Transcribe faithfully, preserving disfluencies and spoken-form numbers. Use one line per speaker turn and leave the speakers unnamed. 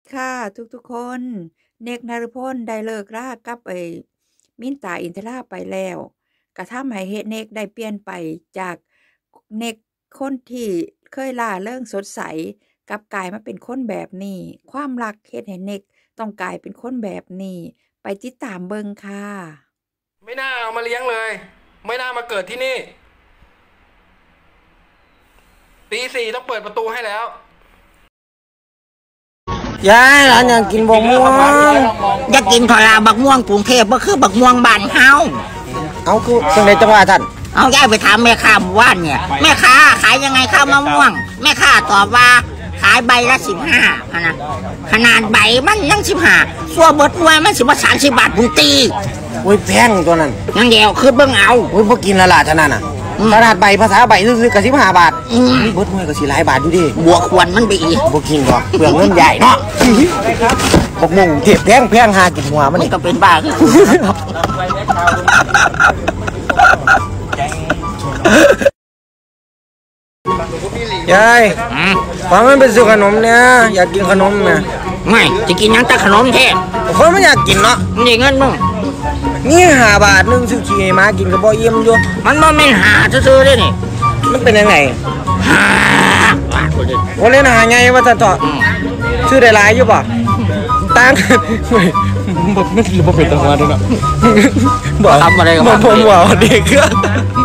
ค่ะทุกๆคนเนกนฤพลได้เลิกรากับไอ้มิ้นตาอินทราไปแล้วก็ทำให้เฮ็ดเนกได้เปลี่ยนไปจากเนกคนที่เคยร่าเริงสดใสกลับกลายมาเป็นคนแบบนี้ ความรักเฮ็ดให้เนกต้องกลายเป็นคนแบบนี้ ไปติดตามเบิ่งค่ะ
ไม่น่าเอามาเลี้ยงเลย ไม่น่ามาเกิดที่นี่ตีสี่ต้องเปิดประตูให้แล้ว
ยายหลานอยากกินบักม่วง
อยากกินทอลาบักม่วงกรุงเทพก็คือบักม่วงบ้านเฮา
เอาคือจังไดจังว่าท่าน
เอายายไปถามแม่ค้าว่านเนี่ยแม่ค้าขายยังไงข้าวมะม่วงแม่ค้าตอบว่าขายใบละสิบห้าขนาดขนาดใบมันยังสิบห้าส่วนเบิดหน่วยมันสิบว่าสามสิบบาทพุ่งตี
โอ้ยแพงตัวนั้น
ยังเดียวคือเบิ่งเอา
โอ้ยบ่กินละล่ะท่านน่ะขนาดใบภาษาใบซื้อๆก็สิบห้าบาทนี่เบิดหน่วยก็สิหลายบาทอยู่ดิ
บวกควรมันไปอีก
บ่กินดอกเปลืองเงินใหญ่เนาะบักม่วงเทพแพงแพงหากินหัวมัน
นี่ก็เป็นบ้าคือ
ยายฟังมันเป็นสุขนมเนี่ยอยากกินขนมนะ
ไม่จะกินยังแต่ขนมแท้
คนมันอยากกินเนาะ
นี่เงินมึง
นี่ห้าบาทนึงซื้อขี้มากินกับบ่อิ่มอยู่
มันบ่แม่นหาซื่อๆเด้นี่
มันเป็นยังไง
หาบาทบ่ได้
โอเล่นหาไงว่าจะต่อซื้อได้หลายอยู่ป่ะตังบ่ไม่บ่เป็นตัวเนาะ
บ่ทำอะไรกับ
มันผมว่าเด็ก